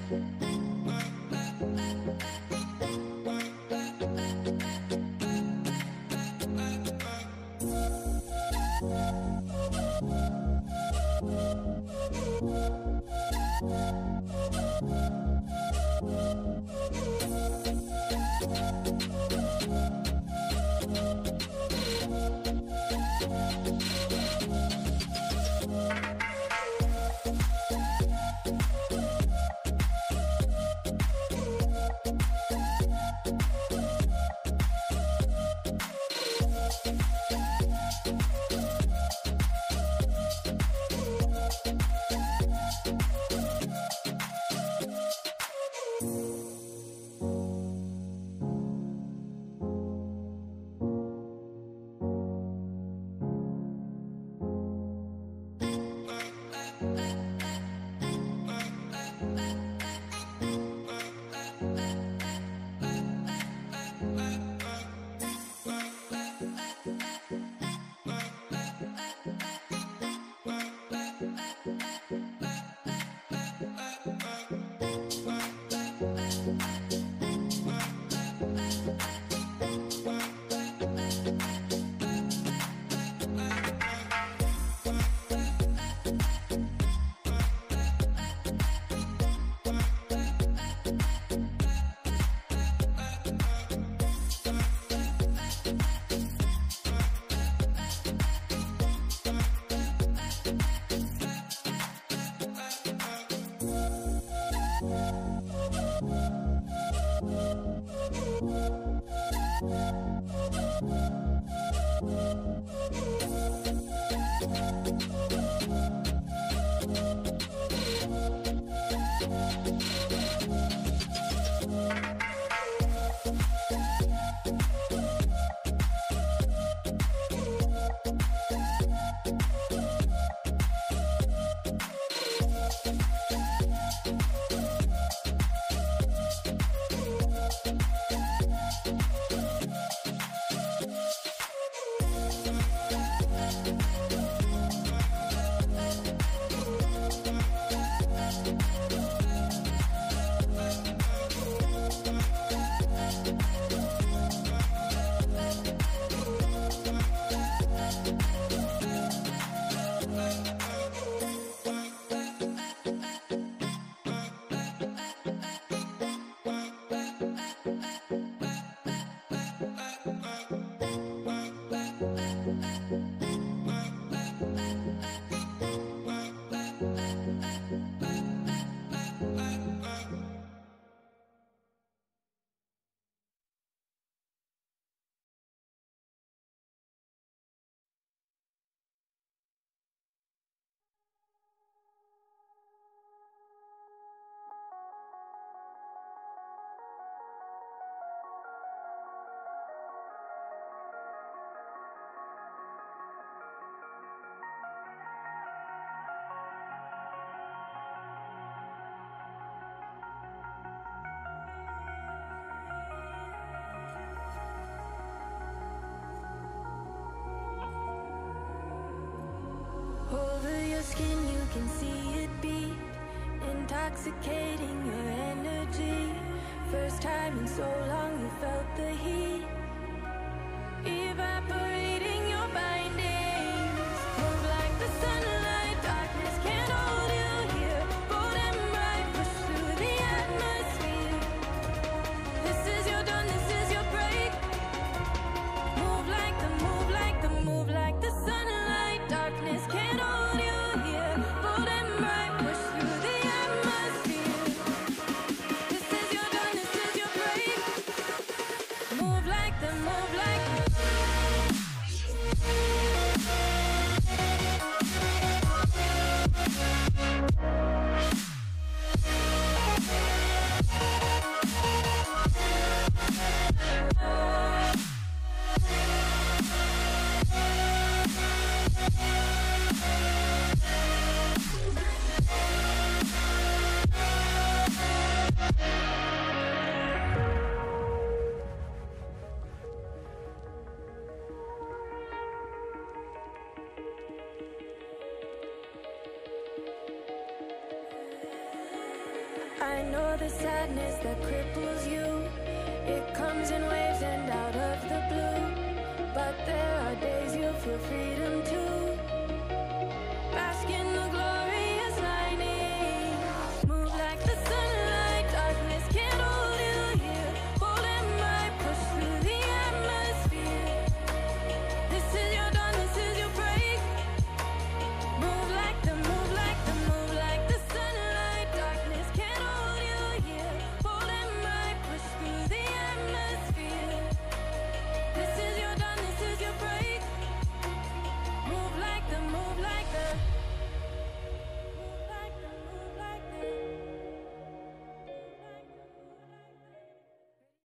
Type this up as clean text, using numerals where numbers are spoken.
skin, you can see it beat, intoxicating your energy. First time in so long you felt the heat, evaporating your bindings. Move like the sunlight, darkness can't hold you here. Bold and bright, push through the atmosphere. This is your dawn, this is your break. Move like the, move like the, move like the sunlight, darkness can't hold you here. Bold and bright, push through the atmosphere. This is your dawn, this is your break. Move like the, move like the. know the sadness that cripples you. It comes in waves and out of the blue. But there are days you feel freedom too.